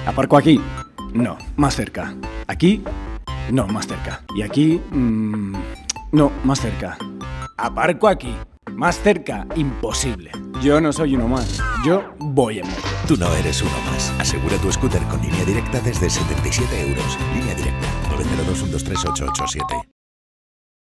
¿Aparco aquí? No, más cerca. ¿Aquí? No, más cerca. ¿Y aquí? No, más cerca. ¿Aparco aquí? Más cerca, imposible. Yo no soy uno más. Yo voy en moto. Tú no eres uno más. Asegura tu scooter con Línea Directa desde 77 euros. Línea Directa, 902-123-887.